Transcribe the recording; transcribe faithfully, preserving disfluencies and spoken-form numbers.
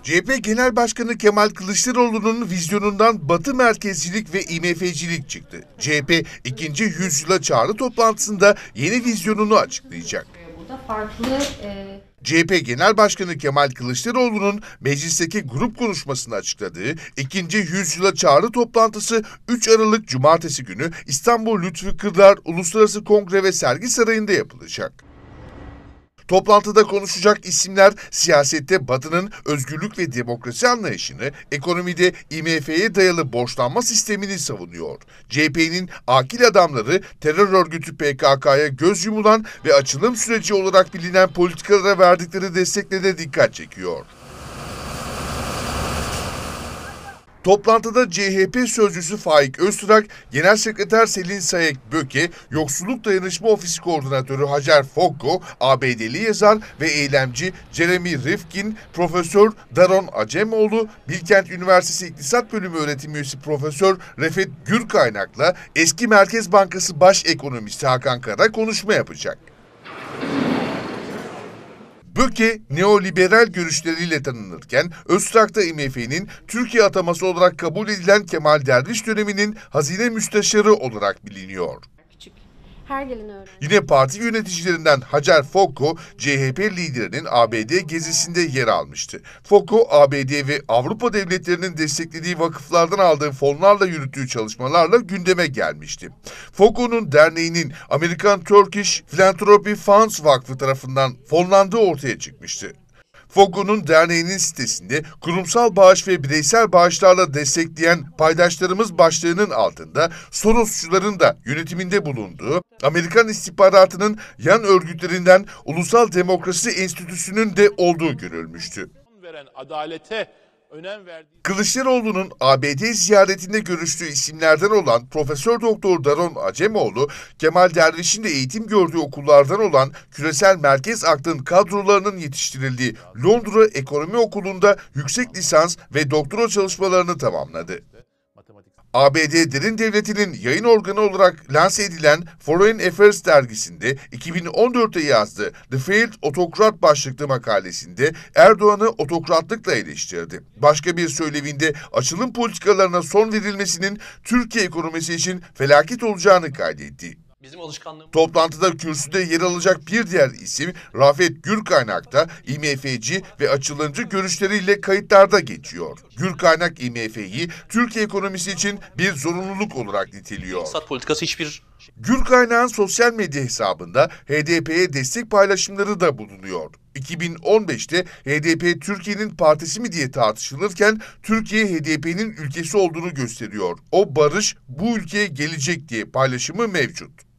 C H P Genel Başkanı Kemal Kılıçdaroğlu'nun vizyonundan Batı merkezcilik ve I M F'cilik çıktı. C H P ikinci yüzyıla çağrı toplantısında yeni vizyonunu açıklayacak. Burada farklı e... C H P Genel Başkanı Kemal Kılıçdaroğlu'nun meclisteki grup konuşmasında açıkladığı ikinci yüzyıla çağrı toplantısı üç Aralık Cumartesi günü İstanbul Lütfü Kırdar Uluslararası Kongre ve Sergi Sarayı'nda yapılacak. Toplantıda konuşacak isimler siyasette Batı'nın özgürlük ve demokrasi anlayışını, ekonomide I M F'ye dayalı borçlanma sistemini savunuyor. C H P'nin akil adamları terör örgütü P K K'ya göz yumulan ve açılım süreci olarak bilinen politikalara verdikleri destekle de dikkat çekiyor. Toplantıda C H P sözcüsü Faik Öztürk, Genel Sekreter Selin Sayek-Böke, Yoksulluk Dayanışma Ofisi Koordinatörü Hacer Fokko, A B D'li yazar ve eylemci Jeremy Rifkin, Profesör Daron Acemoğlu, Bilkent Üniversitesi İktisat Bölümü öğretim üyesi Profesör Refet Gürkaynak'la eski Merkez Bankası Baş Ekonomisti Hakan Kara konuşma yapacak. Böke, neoliberal görüşleriyle tanınırken, Öztürk'ta I M F'nin Türkiye ataması olarak kabul edilen Kemal Derviş döneminin hazine müsteşarı olarak biliniyor. Küçük. Her gelen öğrenci. Yine parti yöneticilerinden Hacer Fokko, C H P liderinin A B D gezisinde yer almıştı. Fokko, A B D ve Avrupa devletlerinin desteklediği vakıflardan aldığı fonlarla yürüttüğü çalışmalarla gündeme gelmişti. Fokko'nun derneğinin American Turkish Philanthropy Funds Vakfı tarafından fonlandığı ortaya çıkmıştı. Fokko'nun derneğinin sitesinde kurumsal bağış ve bireysel bağışlarla destekleyen paydaşlarımız başlığının altında Sorosçuların da yönetiminde bulunduğu Amerikan istihbaratının yan örgütlerinden Ulusal Demokrasi Enstitüsü'nün de olduğu görülmüştü. Veren adalete önem verdiği... Kılıçdaroğlu'nun A B D ziyaretinde görüştüğü isimlerden olan Profesör Doktor Daron Acemoğlu, Kemal Derviş'in de eğitim gördüğü okullardan olan Küresel Merkez Aklı'nın kadrolarının yetiştirildiği Londra Ekonomi Okulu'nda yüksek lisans ve doktora çalışmalarını tamamladı. A B D Derin Devleti'nin yayın organı olarak lanse edilen Foreign Affairs dergisinde iki bin on dörtte yazdığı The Failed Autocrat başlıklı makalesinde Erdoğan'ı otokratlıkla eleştirdi. Başka bir söylevinde açılım politikalarına son verilmesinin Türkiye ekonomisi için felaket olacağını kaydetti. Bizim alışkanlığımız... Toplantıda kürsüde yer alacak bir diğer isim Rafet Gürkaynak da I M F'ci ve açılımcı görüşleriyle kayıtlarda geçiyor. Gürkaynak I M F'yi Türkiye ekonomisi için bir zorunluluk olarak niteliyor. İktisat politikası hiçbir... Gürkaynak'ın sosyal medya hesabında H D P'ye destek paylaşımları da bulunuyor. iki bin on beşte H D P Türkiye'nin partisi mi diye tartışılırken Türkiye H D P'nin ülkesi olduğunu gösteriyor. O barış bu ülkeye gelecek diye paylaşımı mevcut.